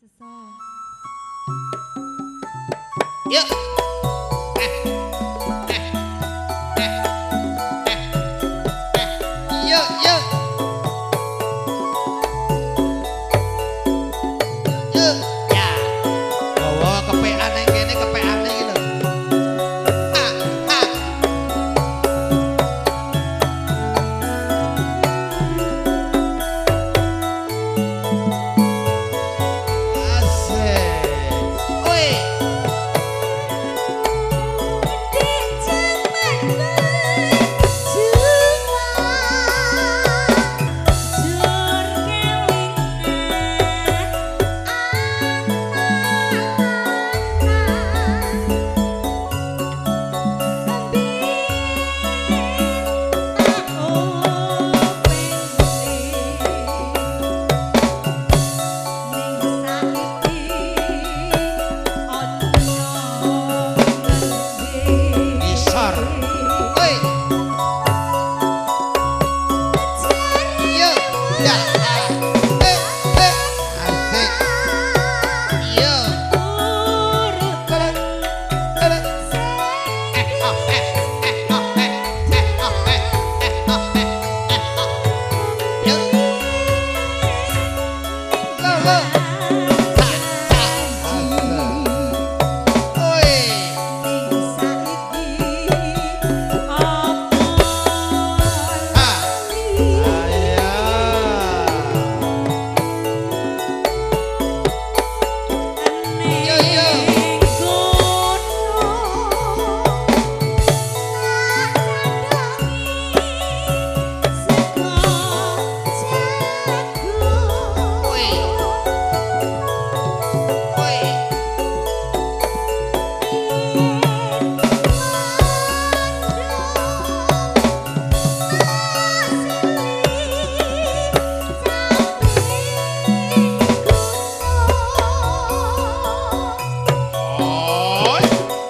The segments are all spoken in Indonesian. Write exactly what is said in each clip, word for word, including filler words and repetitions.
Sesal. Yuk. Yuk, yuk. Yuk. Ya. Bawa kepean yang kene kepean iki lho. Ah, ah. Asik. Oi. Ngisor. Oi. Yuk. Ya. Ah. Eh, eh. Asik. Yuk. Keren. Keren. Eh, oh, eh, eh, oh, eh, eh, oh, eh, eh, oh, eh, eh, oh. Yuk. Lo, lo. Sa, sa. Asik. Oi. Ah. Ayo. Yo, yo. Oi. Oi. Oi.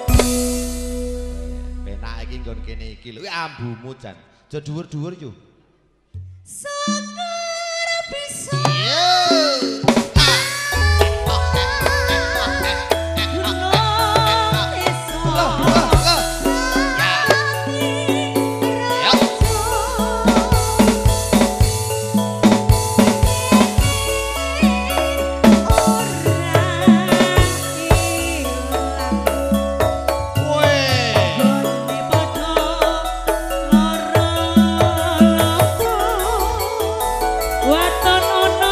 Penak iki nggon kene iki lho. Kuwi ambumu jan. Aja dhuwur-dhuwur yo. Segera bisa Yo. Ah. Oh, eh, eh, oh, eh, eh, oh, eh, eh, oh. Lo, lo, lo. Ya. Yuk. Weh. Waton ono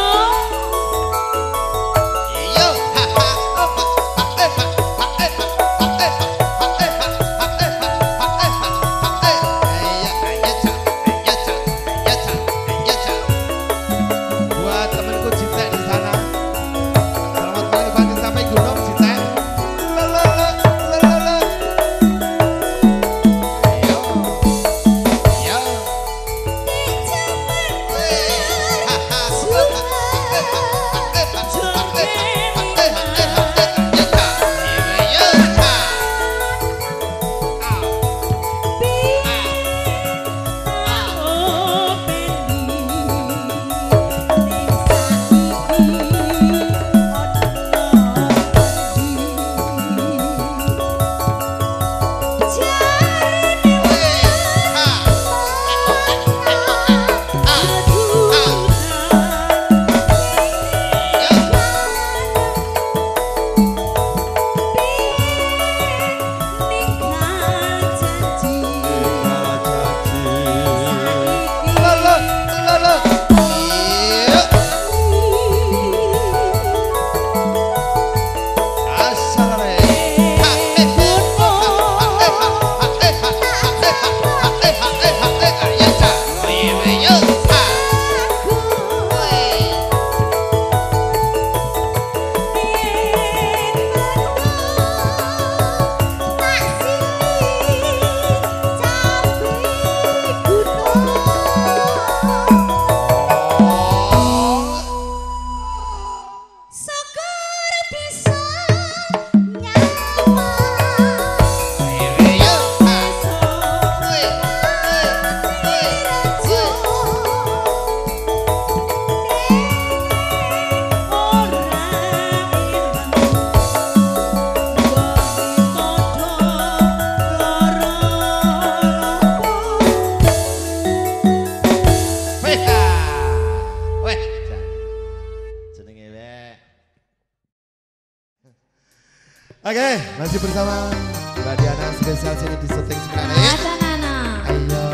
Oke, masih bersama Mbak Diana spesial sini di syuting sebenarnya. Ada Nana. Ayo.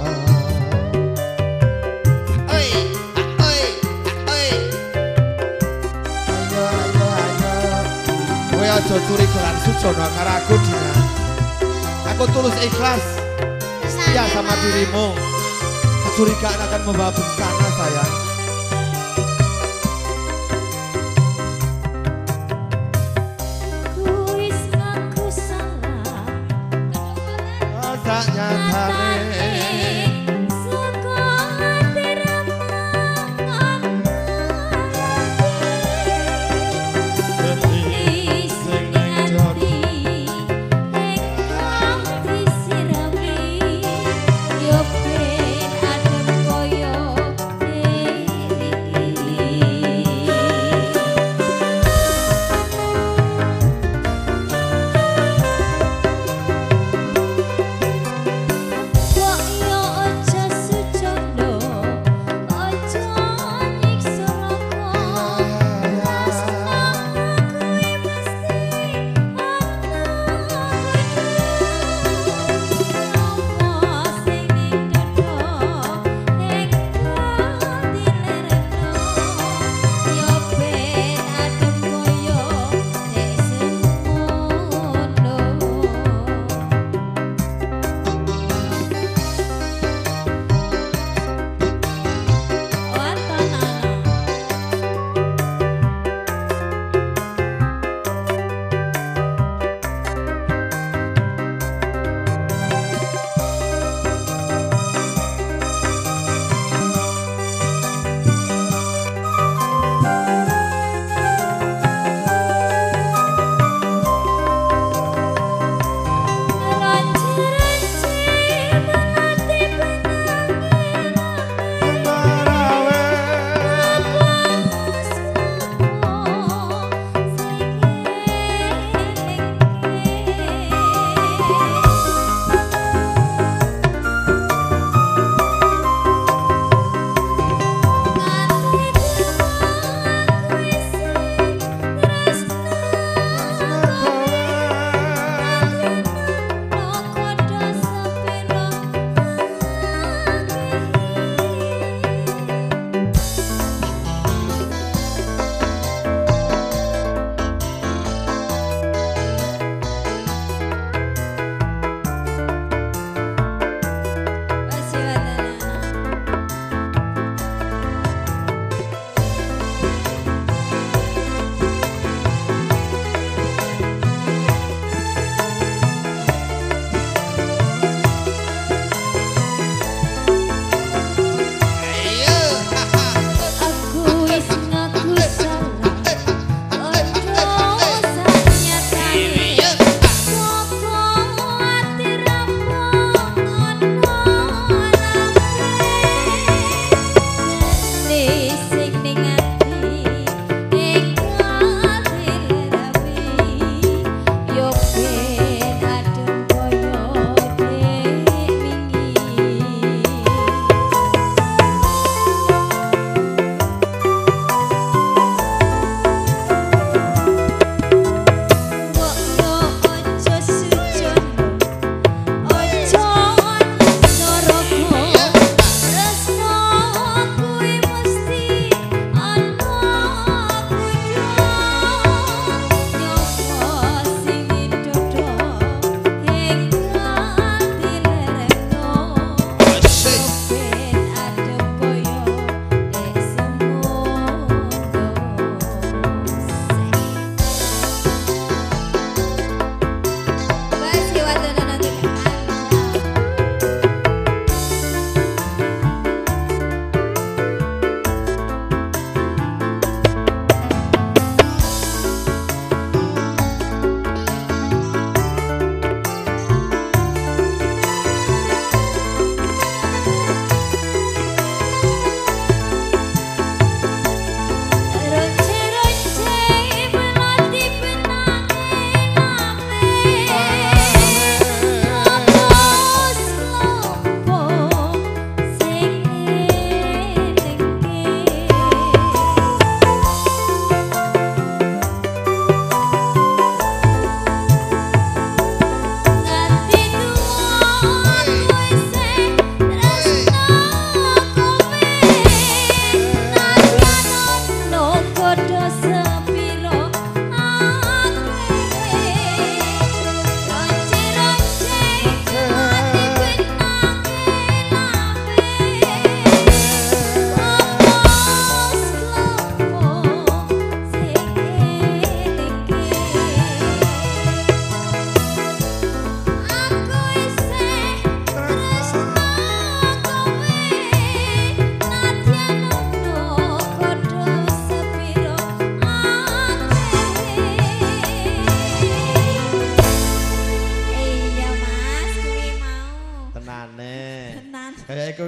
Oi, oi, oi. Ayo, ayo, ayo. Kowe aja curigaan sujono karo aku Dina. Aku tulus ikhlas. Setia sama dirimu. Kecurigaan akan membawa bencana sayang. Tak nyatane saka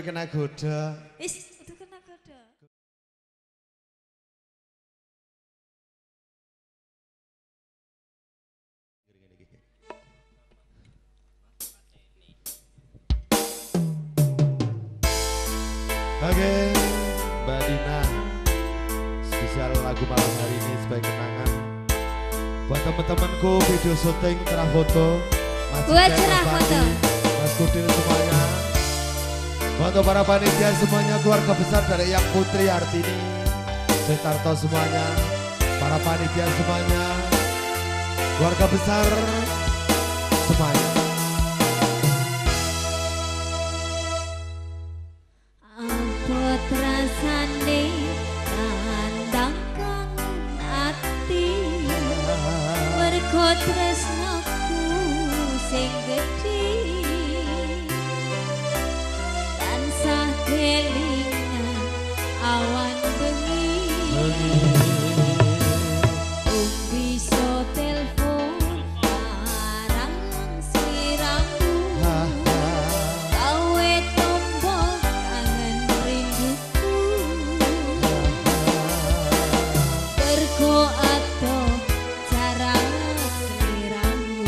kena goda. Is, udah kena goda. Oke, Mbak Dina, spesial lagu malam hari ini sebagai kenangan buat teman-temanku video syuting cerah foto, Mas Buat Cek, cerah Mas foto. Fandi, Mas Kudil semuanya, buat para panitia semuanya, keluarga besar dari Yang Putri Artini, Setarto semuanya, para panitia semuanya, keluarga besar semuanya. Apa rasane kandang kangen ati mergo tresnaku sing gedhe tansah kelingan awan bengi bisa telepon marang sliramu gawe tombol kangen rinduku pergo ato cara sliramu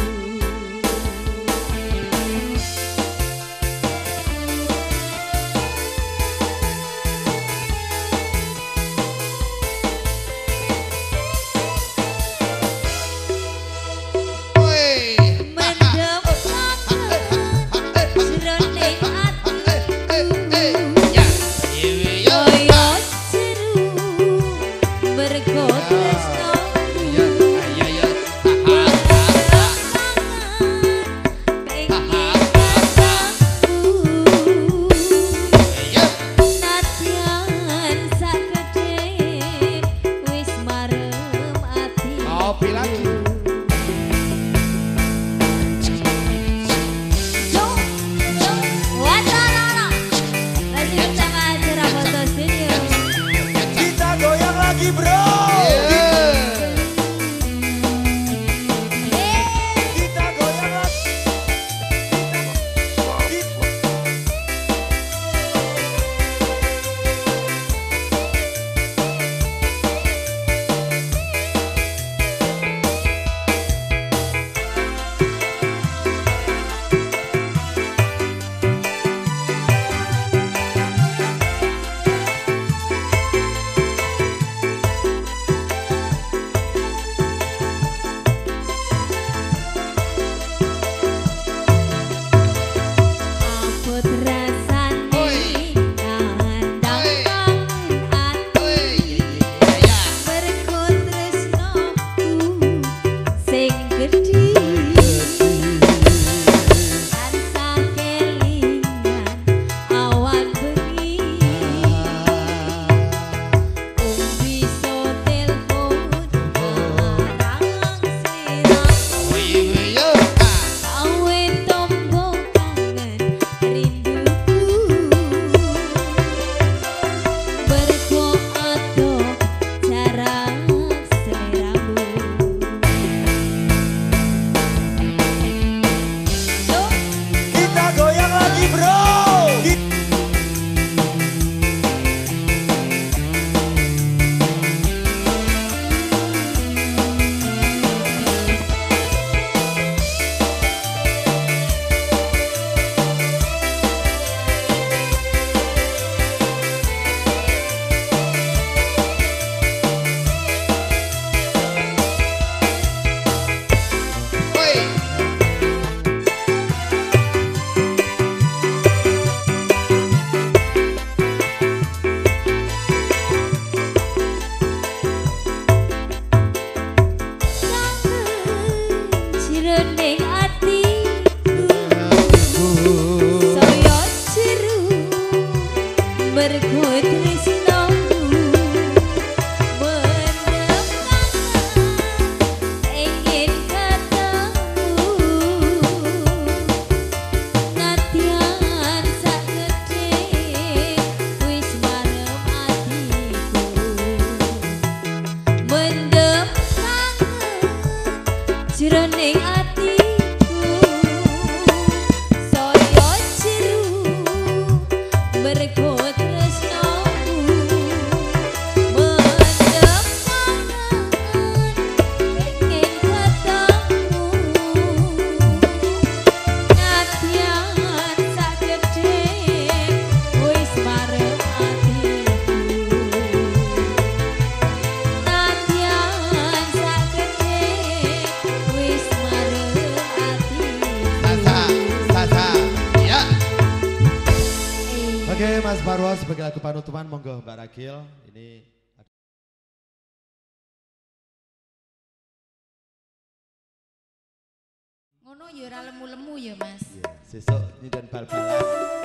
mendem kangen jroning atiku koyo jeru mergo tresnaku Nadyan sakgede wis marem ati. Kopi lagi. Yo, yo, watarara. Masih bersama Cerah Foto Studio. Kita goyang lagi bro. Eh, Kita goyang lagi. apa rasane kandang kangen ati mergo tresnaku sing gedhe tansah kelingan awan bengi bisa telepon marang sliramu gawe tombol kangen rinduku mergo ato cara sliramu Yo, Kita goyang lagi bro. jroning atiku saya jeru mergo tresnaku mendem kangen ingin ketemu Nadyan sakgede wis marem atiku mendem kangen jroning atiku saya jeru Oke, Mas Farwa sebagai lagu panutupan, monggo Mbak Ragil. Ini ngono ya ora lemu-lemu ya, Mas. iya, sesuk nyinten bal-balan.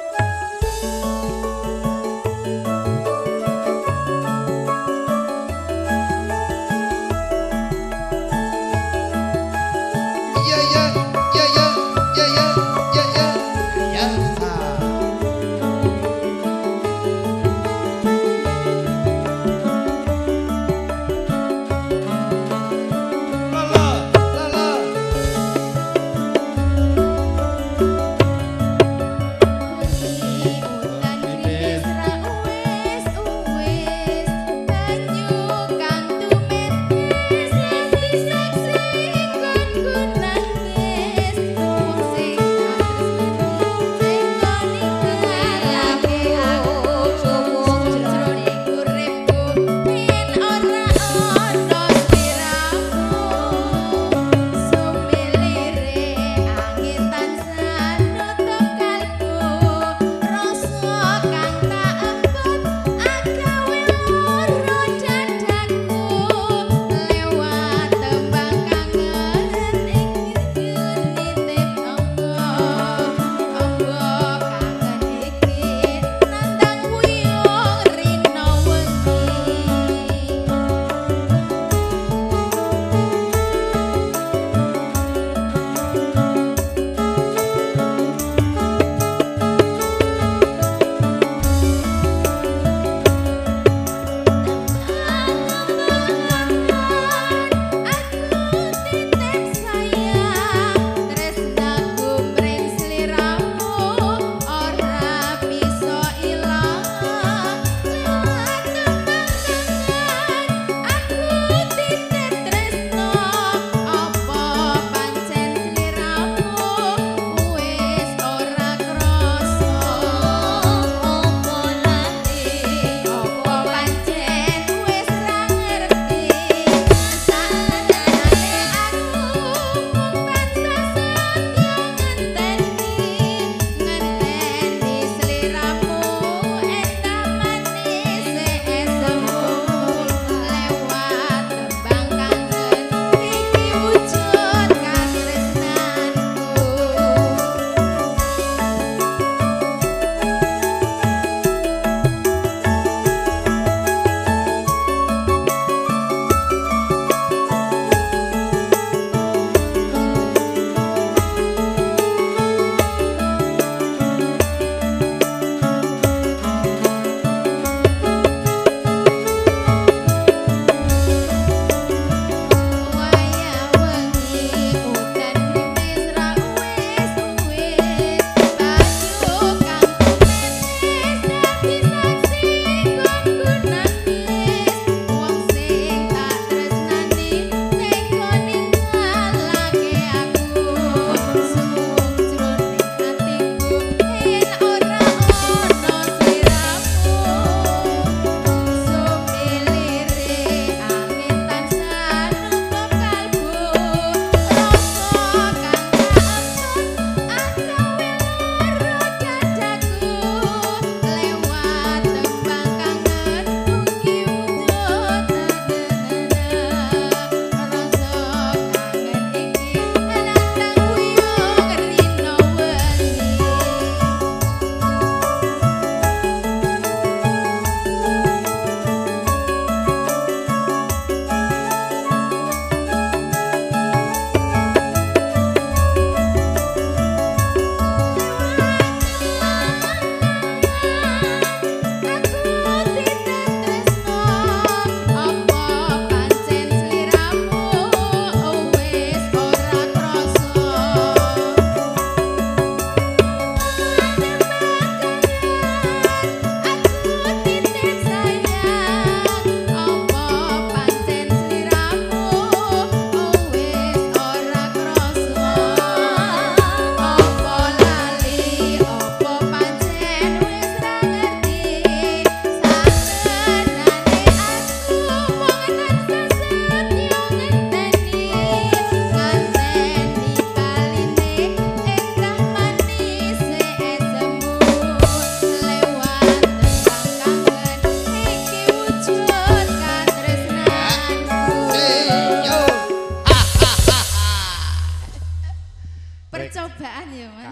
Iya, iya, iya, iya, iya, iya, iya, iya. Ya, sa. Lala, lala. Ulan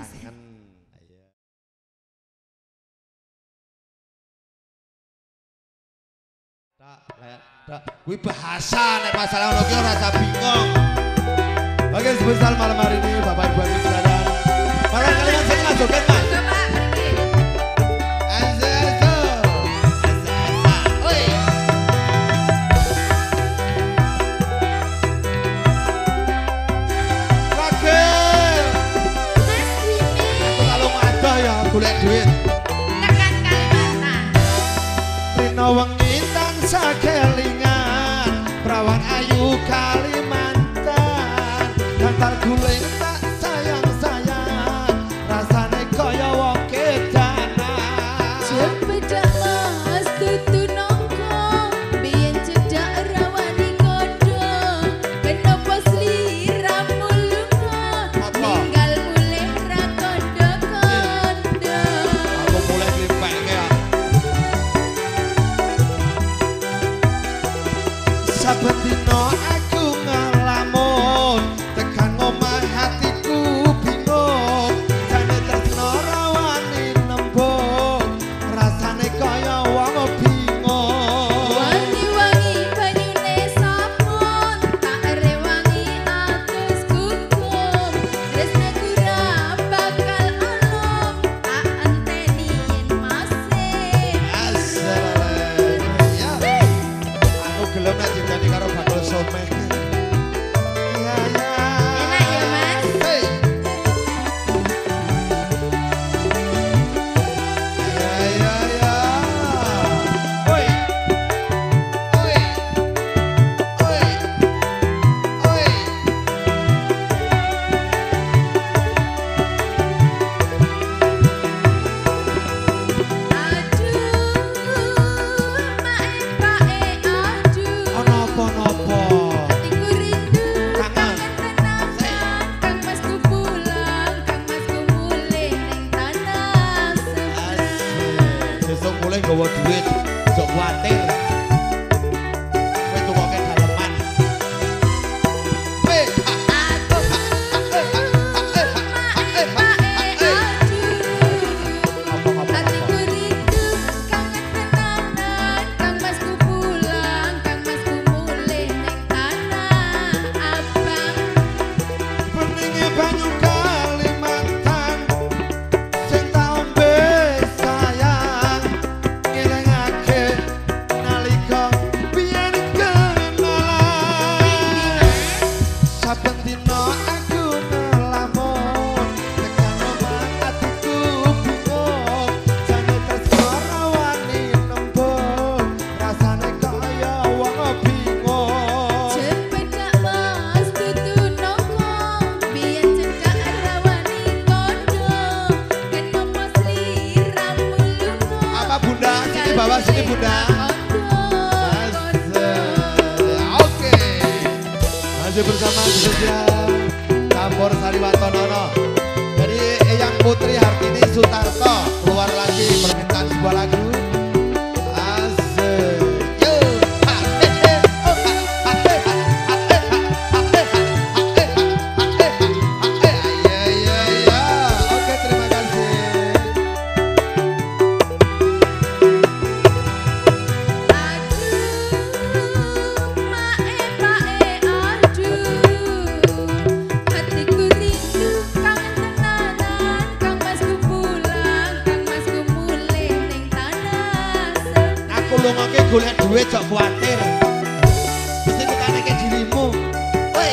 kangen. Tak, tak. Kuwi bahasa nek masalah ngono ki ora usah bingung. Oke, spesial malam hari ini Bapak Ibu Hadirin sekalian. Para kalian sing ngajoget, Mas. Golek duit tekan Kalimantan Rino wengi tansah kelingan perawan ayu Kalimantan Dantar guling tak sayang-sayang rasane kaya wong kedanan cepedak mas tutu nongko biyen cedak rawani kodo kenapa sliramu lunga tinggal mulih ra kondo-kondo aku mulai klipek ya saben dino aku ngelamun tekan ngomah hatiku bingung jane tresno rawani nembung rasane kaya wong bingung wangi-wangi banyune sapon tak rewangi atus gugung tresnaku ra bakal alom tak enteni yen masih Asal ya aku gelem nek ditani karo bakul someh ya ya enak ya mas hey ya ya ya oi oi oi oi aduh mae-mae aduh ono apa-apa hatiku rindu Kangen. kangen tenanan kang masku pulang kang masku mulih ning tanah seberang sesuk mulai nggawa duit jok kuatir kowe tukoke daleman Weh, aku mae-mae aduh hatiku rindu kangen tenanan kang masku pulang kang masku mulih ning tanah abang beninge banyu Kalimantan sing tak ombe sayang ngelingake nalika biyen kenalan saben dina aku ngelamun tekan omah atiku bingung jane tresno rawani nembung rasane kaya wong bingung cepedak mas tutu nongko biyen cedak rawani kodo kenapa sliramu lunga apa bunda sini bawah sini bunda oke masih bersama spesial campur Sariwantono dari Eyang Putri Hartini Sutarto keluar lagi permintaan sebuah lagu asik yuk ha, eh, eh, oh, ha, ha, eh, ha, ha, eh, ha, ha, eh, ha, ha, eh, ha, ha, eh, ha, ha, eh, iya, iya, iya. Oke terima kasih aduh mae-mae aduh hatiku rindu kangen tenanan kang masku pulang kang masku mulih ning tanah seberang aku lungoke golek duit jok kuatir mesti tekane ke dirimu woi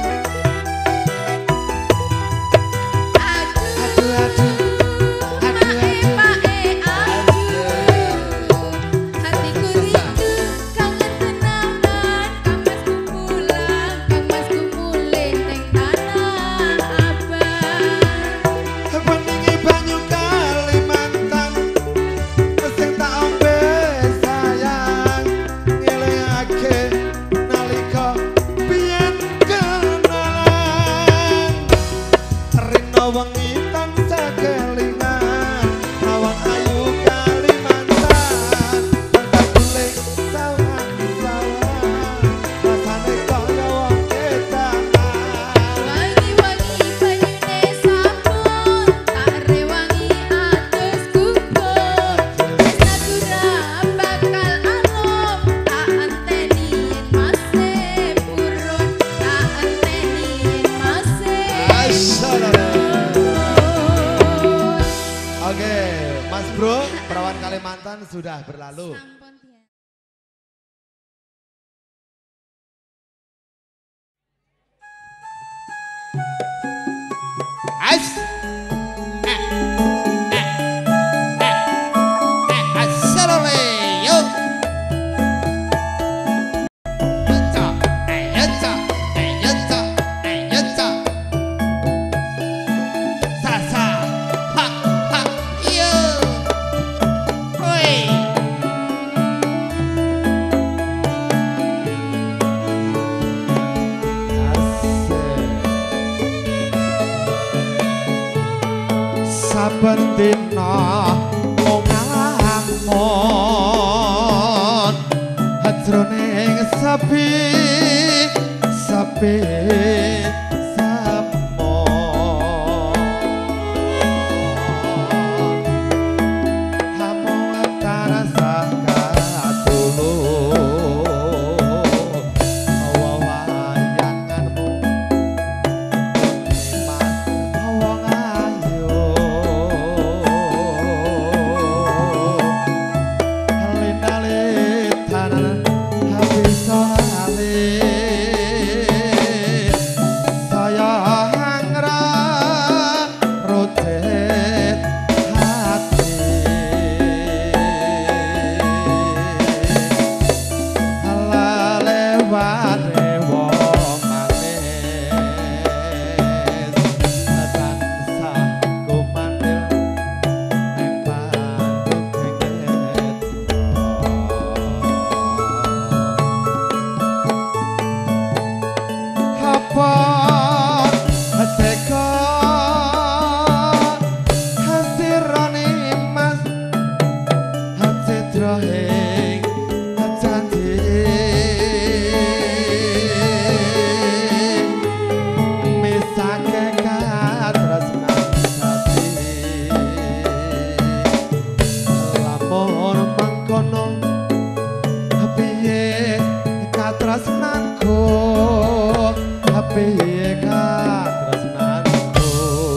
aduh aduh aduh aduh mae-mae aduh hatiku rindu kangen tenanan kang masku pulang kang masku mulih ning tanah abang beningi banyu Kalimantan sing tak ombe sayang ngelingake nalika biyen zaman sudah berlalu. Sampun dia. Ais. Eh, eh, eh, eh, asalole, yo. Yenta, eh, yenta, eh, yenta, eh, yenta. Sa, sa, ha, ha, yo. Oi. Saben dina ngamon hajroning sepi sepi semon hamong tarasa katulung wawayanganmu mas wong ayu halin-halin habis salin saya hangra rotet hati ala lewat wong manis tansah kumandel neng panduk kengket apa teka hasirane mas hacetrohing janji misake katresnan sati lamun mangkono piye katresnanku piye katresnanku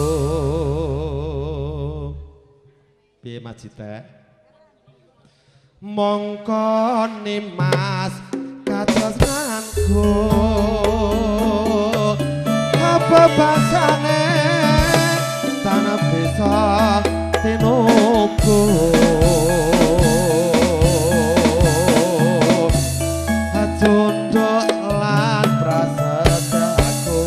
piye majite mongko nimas katresnanku apa basane tanah bisa tinuku junduk lan prasetyaku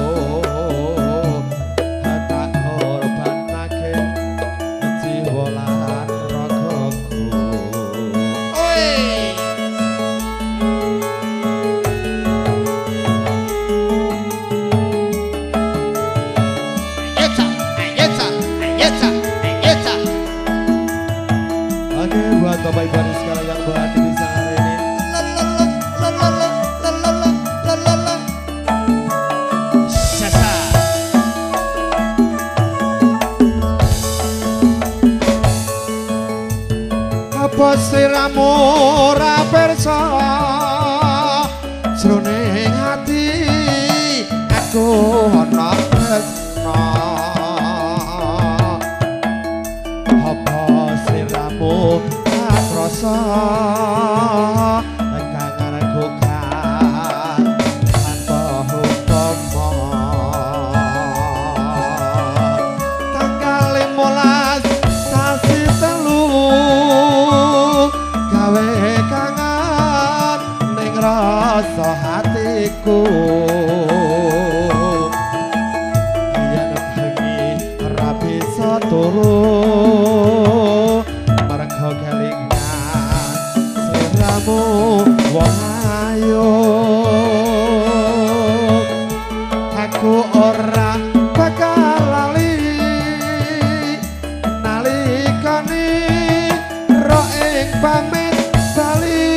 tak korbanake jiwa lan ragaku oi ayeta ayeta ayeta ayeta oke buat bapak ibu sekalian yang berhati di sana hari ini Sasa. Apa sliramu ora pirsa jroning ati aku ana tresna apa sliramu atrosa kang arep tanpa hukum tanggal limolas sasi telu gawe kangen ning rasa hatiku yen bengi ora bisa turu mergo kelingan sliramu wong ayu aku ora bakal lali nalikane ro ing pamit bali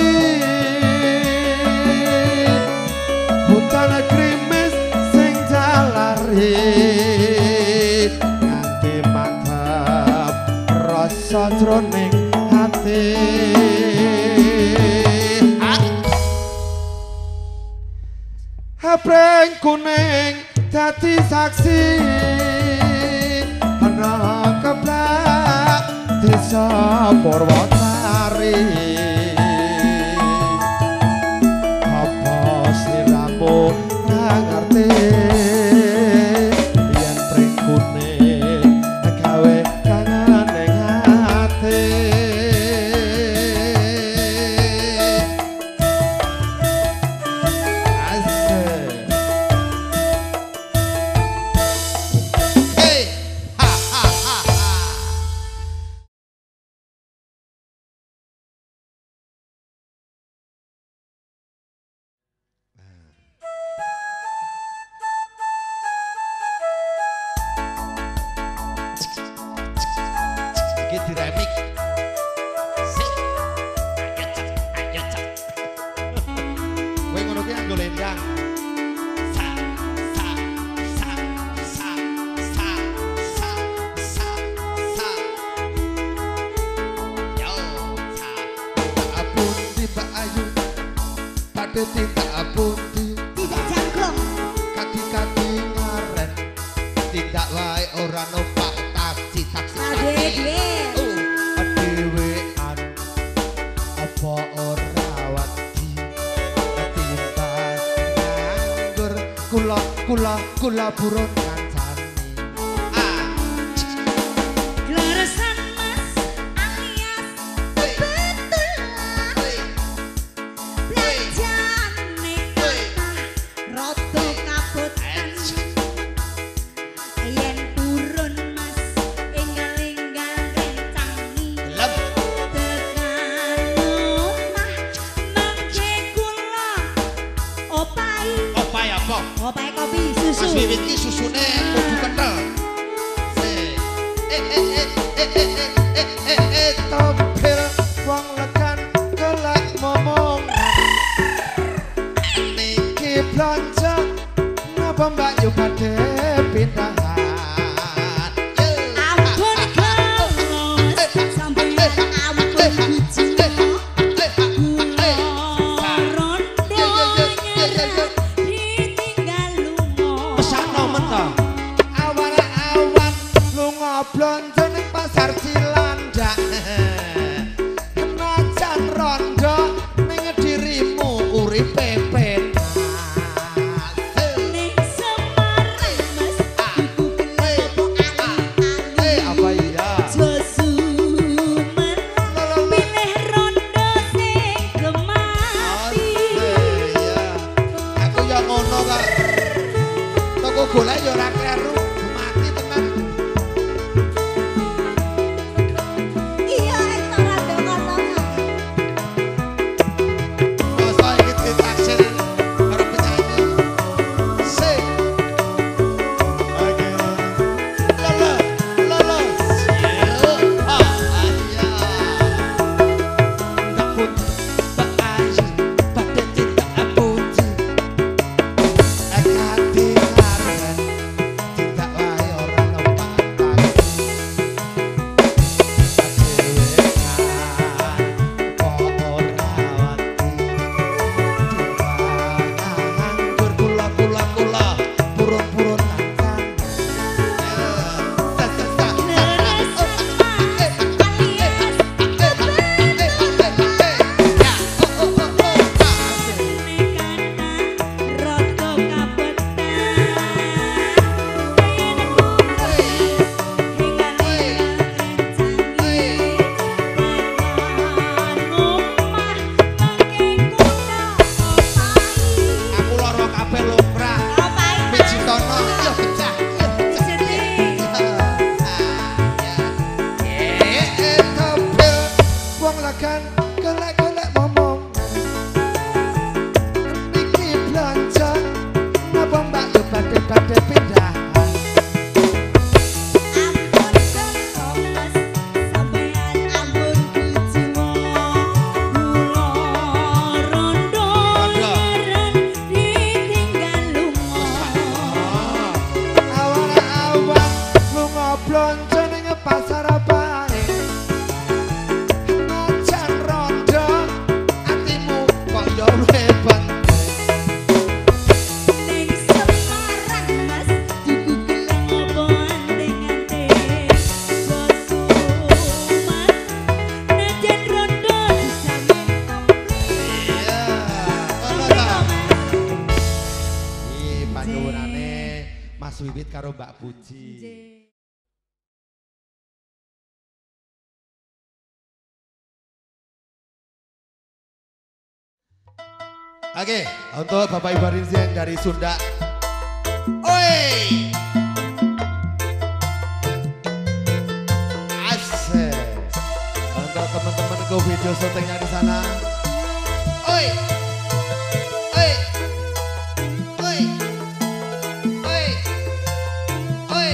hutan krimis sing jalari nganti mantap rasa jroning hati Hapreng kuning dadi saksi ana keblak desa Purwosari Padang. Sa sa sa sa sa sa sa sa. Yo sa. Apun di Mbak Ayu. Pada tidak apun di. Tidak jangkung. Kaki-kaki ngaren. Tidak wae ora numpak taksi taksi. Ade dhewe. Oh, adewean. Apa ora wedi ketimbang nganggur kula kula kula burun kancane. Ah, Gleresan Mas alias betulan. Belanjane rada kabutan. Yen purun Mas enggal-enggal rencangi. lem Tekan omah mangke kula opai. opai apa? Opai kopi susu. Mas Wiwit ki susune kudu kenthel. Se. Eh eh eh eh eh eh eh eh eh topir wong lekan kelak momong. Niki blanja napa Mbak yo badhe pindahan. Ampun Klos, sampeyan ampun bijine. Kula rondo nyerah ditinggal lunga. Pesakno men to. Awan-awan lunga blonjo ning pasar Cilandak. Kenajan rondo ning dirimu uripe penak. Ning Semarang Mas iku kelopo ali-ali. Eh apa iya? Josumen pilih rondo sing gemati. Iya. Aku ya ngono kok. Toko golek ya ora kleru. Mati tenan. Iya itu rada kolongan. Masa iki ditaksir karo penyanyi. Sing. Oke. Lala, lala. Siu. Ah, iya. Tak pun, tak ayu, pada tidak puji. Ekati ngaren, tidak wae ora numpak taksi. Adewean, kok ora wedi. Nganggur kula kula kula, purun-purun tangan. Aku lara kabeh loprak. Biji tono ya pecah. Ya pecah. Eh, eh, topil wong lekan kelek-kelek momong. Niki blanja napa Mbak yo badhe-badhe pindahan. Awan-awan lunga blonjo ning pasar apae. Najan rondo atimu kok yo hebat. Iya, ngono ta. Iki panyuwunane Mas Wiwit karo Mbak Puji. Oke, untuk Bapak Ibu Rinzi yang dari Sunda. Oi! Asik. Untuk teman-temanku video syutingnya di sana. Oi! Oi! Oi! Oi! Oi!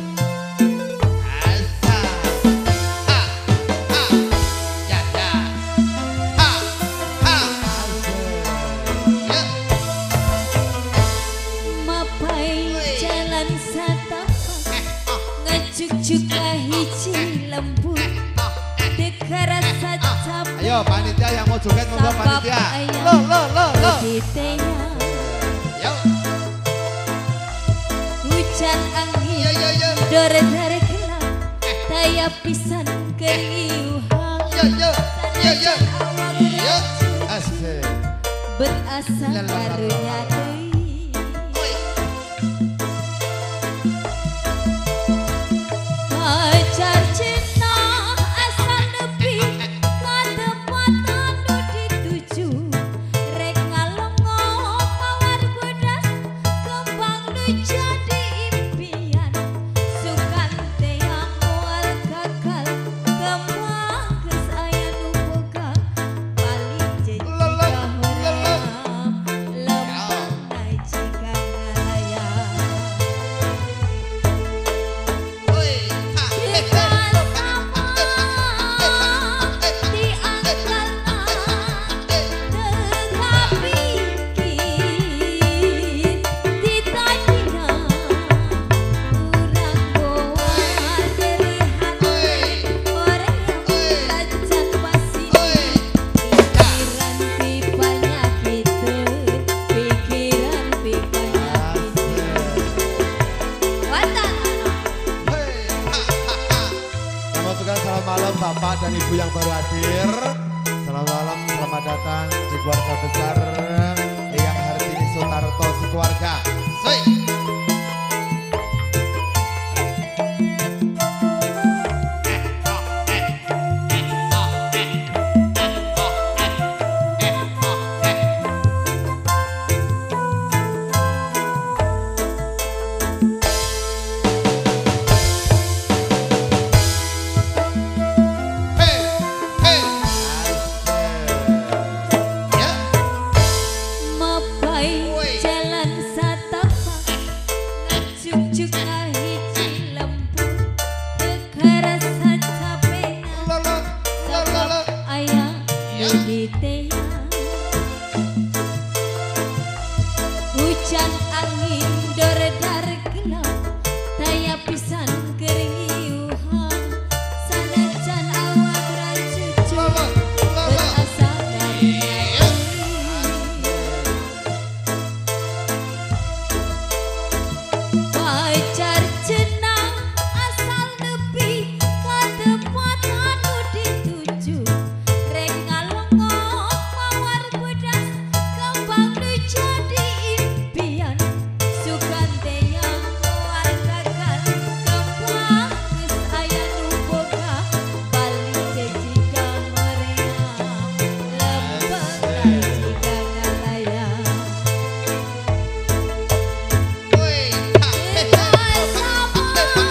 Asa! Ha! Ha! Ya ya! Ha! Ha! Ya! Ayo panitia yang mau joget monggo Sabab panitia. ayam. Lo lo lo lo. Diteya Yo. hujan angin Yo yo yo. dore-dore gelap daya pisan keriuhan Yo yo. Yo yo. awak Yo. Asik. berasa La, la, la, la, karunya la, la. deui. Oi. Pacar cinta asal nepi ka tempatan nu dituju rek ngalongo mawar bodas kembang nu jadi impian sukante yang moal kakal kembang geus aya nu boga balik jadi La, la, la, la. hoream lempang naik ngalaya. Oi. Ha. Eh, eh. Selamat malam Bapak dan Ibu yang baru hadir. Selamat malam, selamat datang di keluarga besar Eyang Hartini Sutarto sekeluarga. Soi. Hey, hey. Ya. Mapai Woi. jalan satapak ngacuk-cuk kahiji lembu kekarasa capek La la la la la. ayah Ya. di teya hujan angin dore-dare gelap daya pisan keriuhan sanajan awak racucu La la la la. berasa dari Ya. pacar cenang asal nepi ka tempatan nu dituju rek ngalongo mawar bodas kembang nu jadi impian sukante yang moal gagal kembang geus aya nu boga balik jejika moream lempeng jika ngalaya. Oi. Ha. Eh, eh.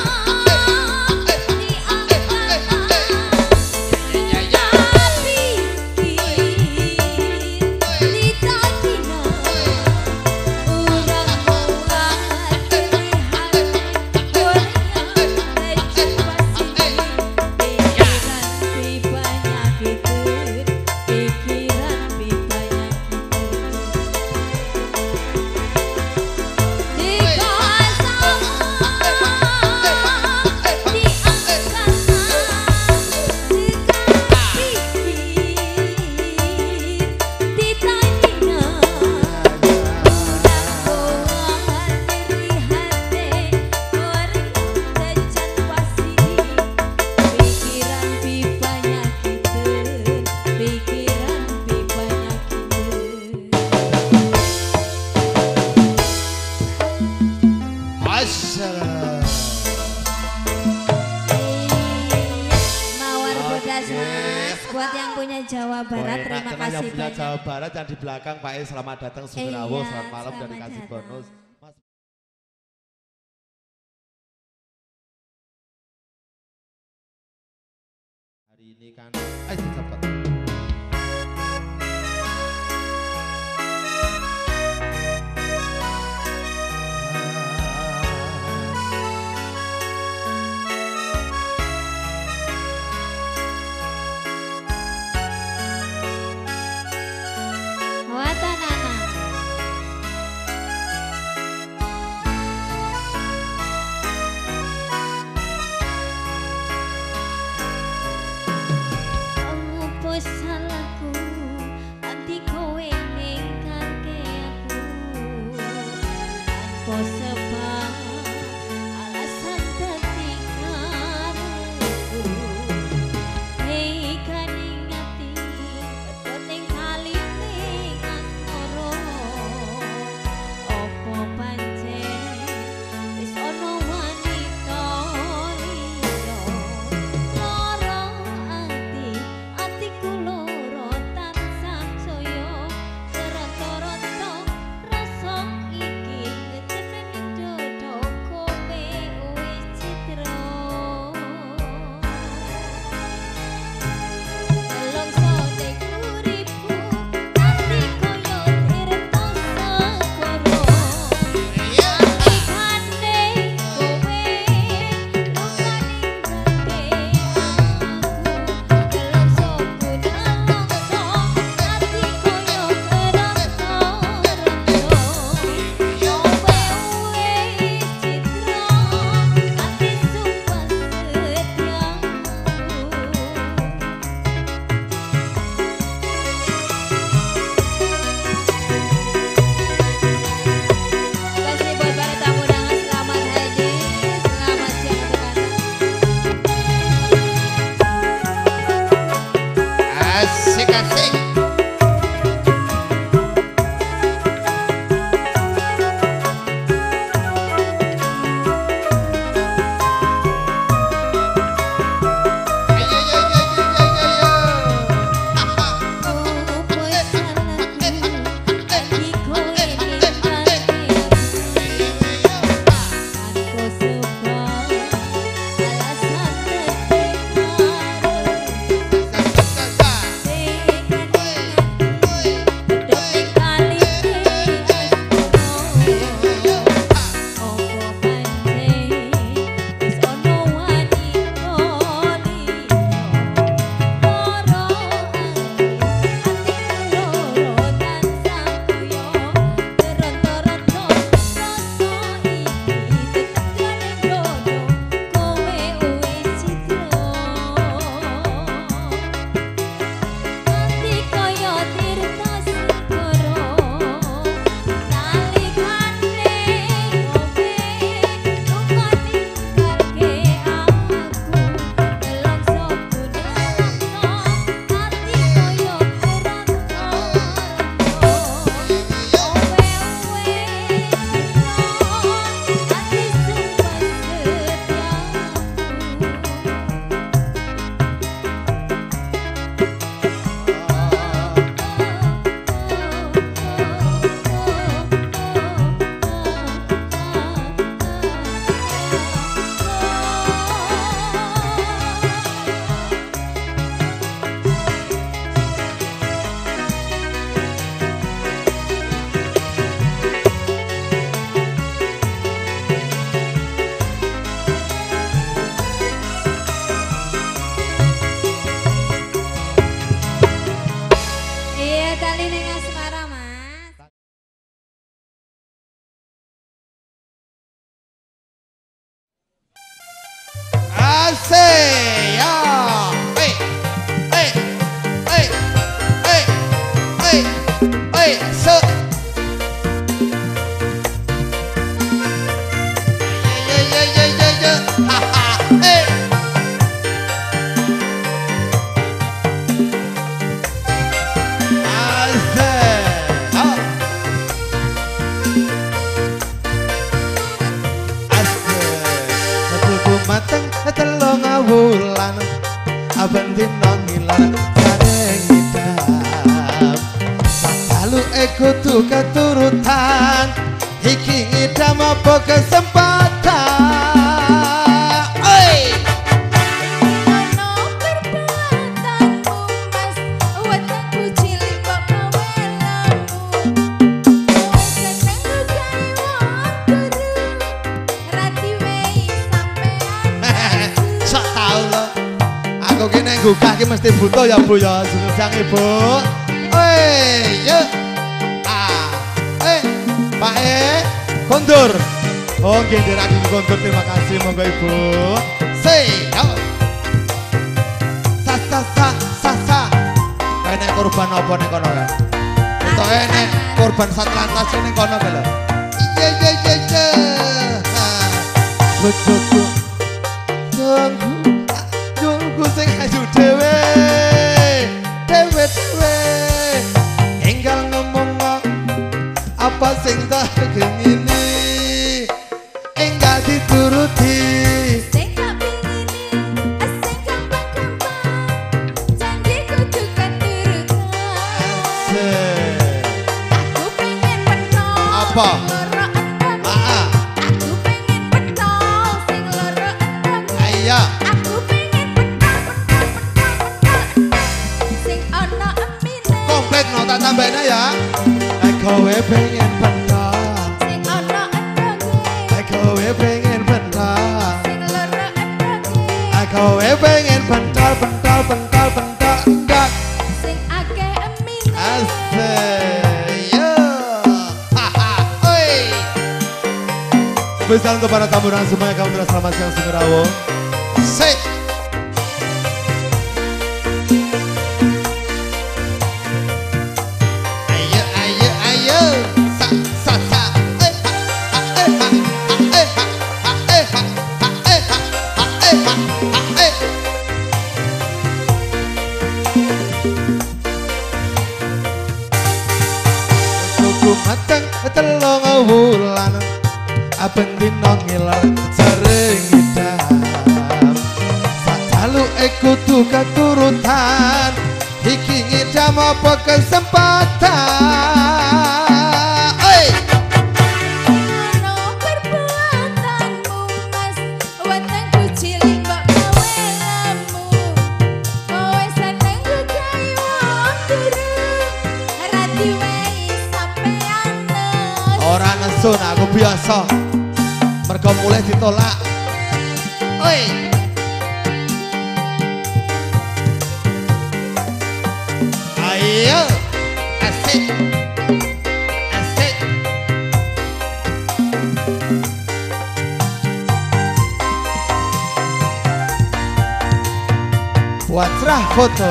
Ya ya ya. Assalam. Mawar bodas Oke. mas buat yang punya Jawa Barat Oh, enak terima tenan kasih yang punya banyak. Jawa Barat yang di belakang Pak E, selamat datang Sugerawo, Iya, selamat malam dan selamat dikasih datang. bonus. Mas. Hari ini kan, ayo cepat. Watanana. bali ning asmara, Mas. Asik ya. Hey, hey, hey, hey, hey, hey, so. Ya ya ya ya ya, ha ha, hey. Asik, oh. Asik, mateng telung wulan aben dina ngilar sareng ngidam sadalu kudu keturutan iki ngidam apa kesempatan oi Ono perbuatanmu, Mas, wetengku cilik kok kawelamu. Kowe seneng lukai wong guru, rati wei sampean. sok tau lo aku kene gugah ki mesti butuh ya Bu ya seneng Ibu oi yuk ah eh Pak E kondur oh nggih nderake kondur terima kasih monggo Ibu say yo sa sa sa sa sa kene korban apa ning kono ya entuk enek korban satlantas ning kono ka lho iya iya iya iya bojoku tunggu tunggu sing ayu dhewe dhewe dhewe enggal ngomong apa sing tak kengini enggal dituruti Sing tak pingini, sing gampang-gampang, janji kudu keturutan. Aku pengen pentol Apa? sing loro endang. Ah, Aku pengen pentol sing loro endang. ayo Aku pengen pentol, pentol, pentol, pentol, sing ono emine. komplit no tak tambahin ya kowe pengen pentol Sing ono endange, kowe pengen pentol sing loro endange. kowe pengen pentol pentol pentol pentol endak Sing akeh emine. asik yo haha oi spesial untuk para tamu dan semuanya kamu terus selamat siang Sumerawo say ayo ayo ayo sa sa sa eh ha eh ha eh ha eh ha eh ha eh ha eh Kuku mateng telung wulan aben dina ngilar sareng ngidam sadalu kudu keturutan iki ngidam apa kesempatan oi Ono perbuatanmu, Mas, wetengku cilik kok kawelamu. Kowe seneng lukai wong guru, rati wei sampean nes. ora nesun aku biasa mergo mulai ditolak oi ayo asik asik buat cerah foto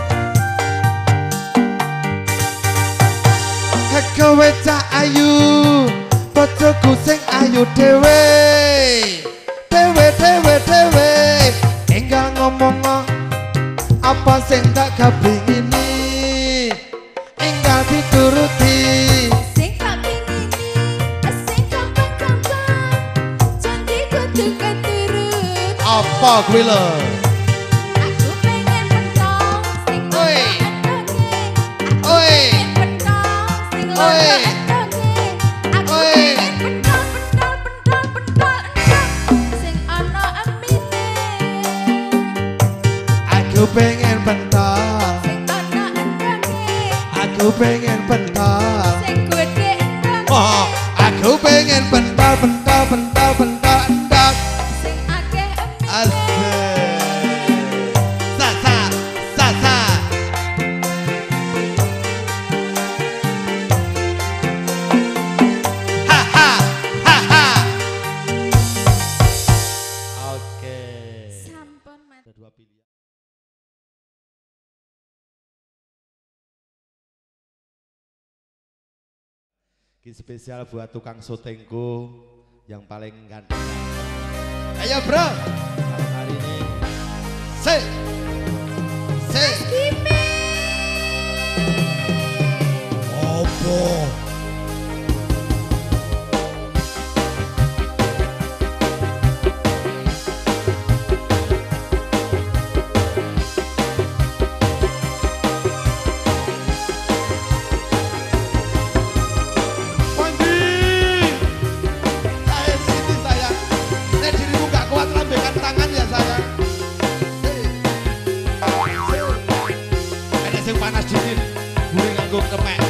kowe cah ayu bojoku sing ayu dhewe dhewe dhewe dhewe enggal ngomong apa sing tak kepingini enggal dituruti Sing tak pingini, sing gampang-gampang, janji kudu keturut. apa kuwi lho Aku pengen pentol sing Oi. ono endange. Aku Oi. pengen pentol sing loro Oi. endange. Aku Oi. pengen pentol, pentol, pentol, pentol endang, sing ono emine. aku pengen pentol Sing ono endange, aku pengen pentol sing gedhe endang. oh aku pengen pentol pentol pentol pentol endang Sing akeh emine. asik sa sa sa sa Ini spesial buat tukang syutingku yang paling ganteng. Ayo bro, malam hari ini. Se, se. Opo. Panas dingin, gue nganggo kemek.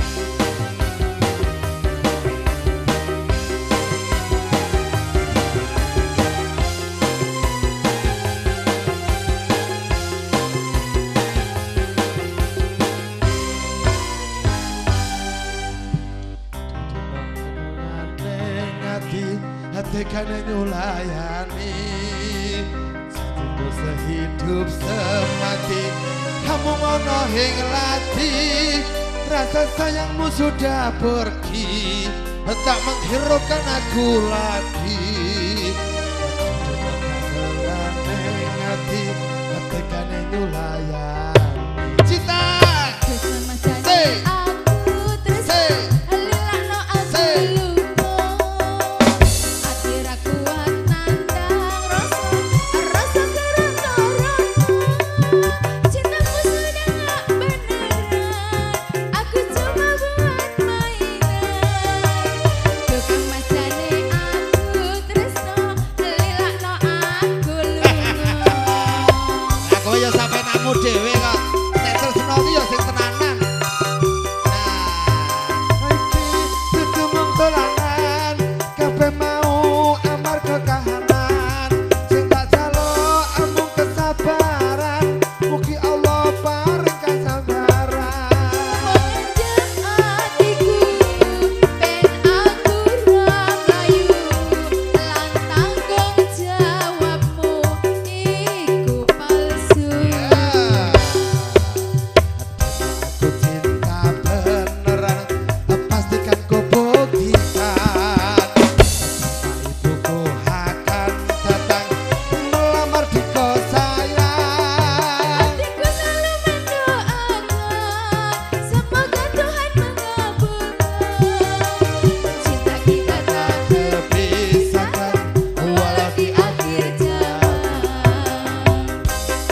Hati kane nyulayani, cintaku sehidup semati. Kamu ngono hing lati, rasa sayangmu sudah pergi, tak menghiraukan aku lagi. Hati, hati kane nyulayani. Cinta, say, say, say. Ya sampai namu dewe kok nek tresno iki ya sing tenanan. Nah, iki dudu mung dolanan, kabeh mau amarga kahanan. Sing tak jaluk amung kesabaran, mugi Allah paring kasabaran. Menjak atiku ben aku ra mlayu, lan tanggung jawabmu iku palsu. Aku cinta beneran, pastikan ku buktikan. Ibuku akan datang melamar di kos saya. Hatiku selalu mendoakan, semoga Tuhan mengabulkan. Cinta kita tak Terpisahkan walau di akhir zaman.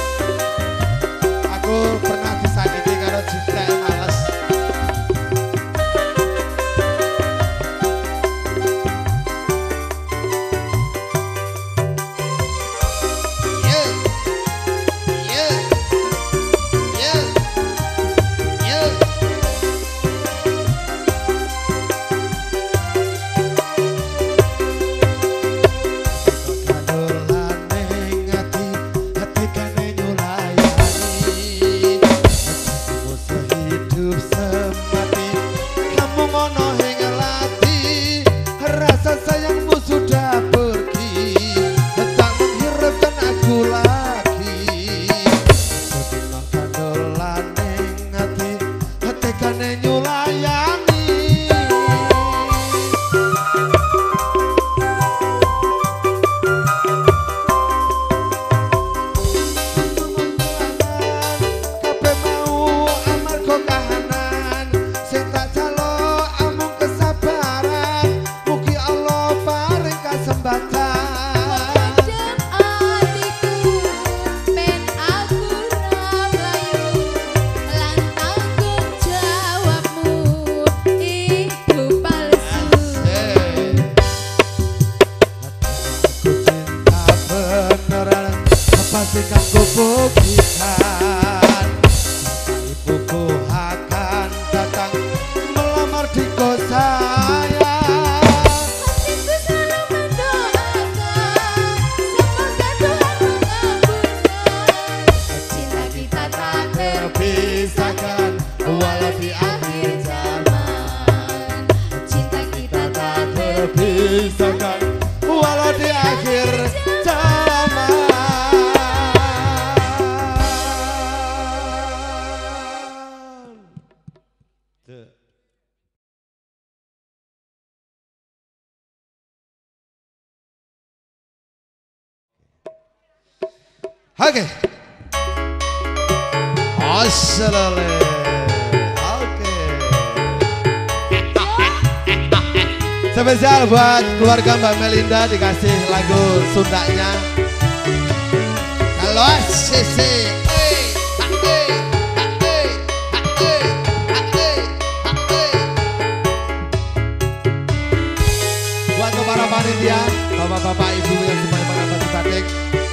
aku pernah disakiti karo cinta males. Yeah, yeah, yeah, yeah. Kadolan ning ati, hati kane nyulayani. Hatiku sehidup semati, kamu ngono hing lati. Rasa sayangmu sudah pergi, tak menghiraukan aku lagi. Sedina kadolan ning ati, hati kane nyulayani. Kabeh mau amarga kahanan, sing tak jaluk amung kesabaran, mugi Allah paring kasembatan. Menjak atiku ben aku ra mlayu, lan tanggung jawabmu iku palsu. Aku cinta beneran, pastikan ku buktikan. Ibuku akan datang melamar di kos saya. Hatiku selalu mendoakan, semoga Tuhan mengabulkan. Cinta kita tak Terpisahkan walau di akhir zaman. Cinta kita tak terpisahkan walau di akhir zaman. Oke. Asalale. Oke. Spesial buat keluarga Mbak Melinda dikasih lagu Sundanya. Kalau sisi. Buat para panitia, bapak-bapak, ibu yang semuanya mengamati batik.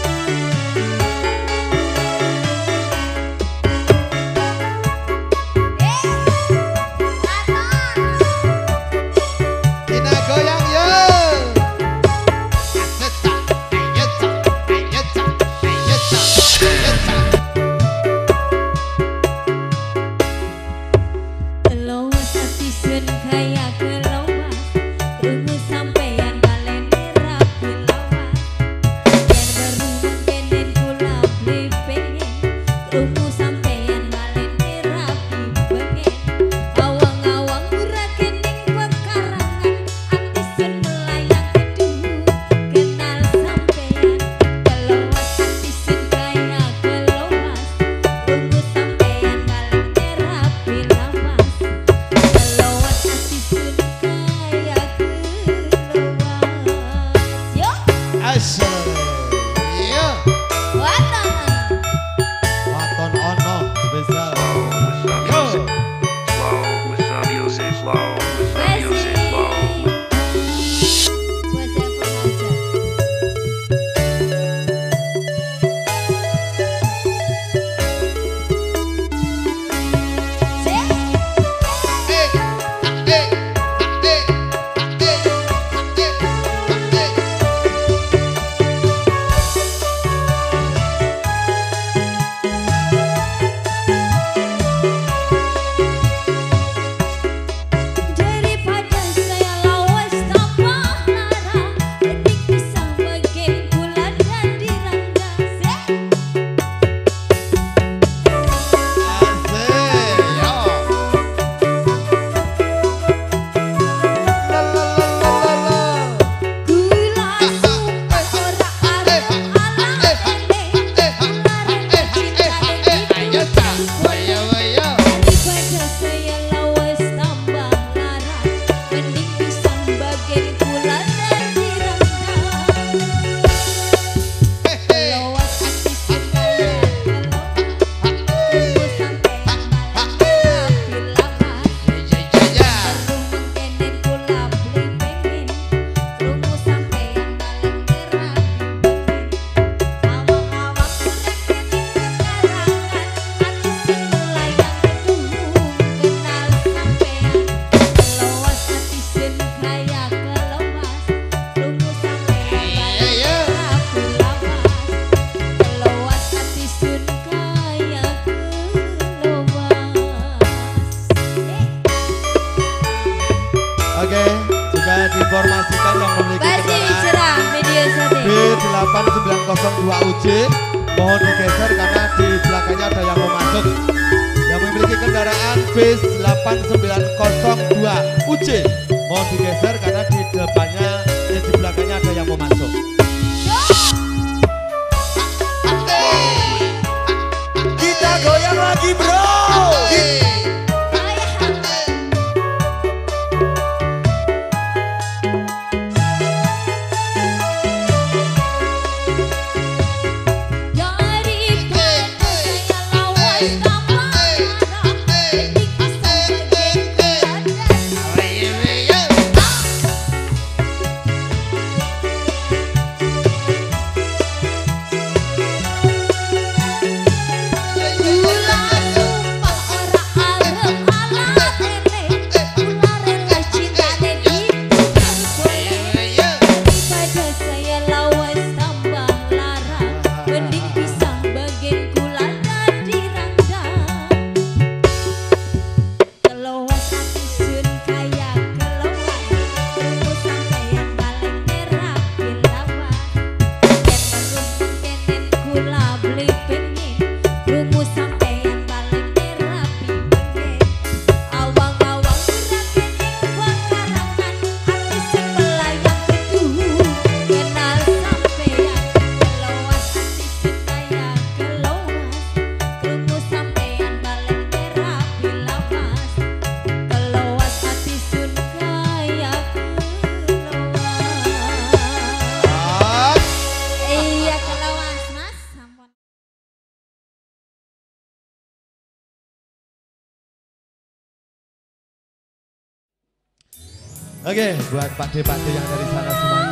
Diinformasikan yang memiliki kendaraan B delapan sembilan nol dua U J mohon digeser karena di belakangnya ada yang mau masuk. Yang memiliki kendaraan B delapan sembilan nol dua U J mohon digeser karena di depannya dan di belakangnya ada yang mau masuk. Kita goyang lagi bro. Oke, buat Pak D, Pak D yang dari sana semuanya.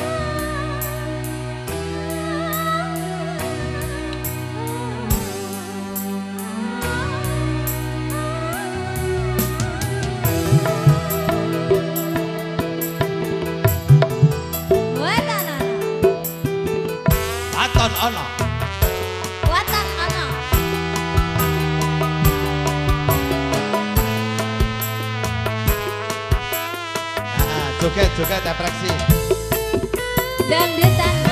Aton ono. Watan ana. Nah, joget, joget, atraksi. Dangdutan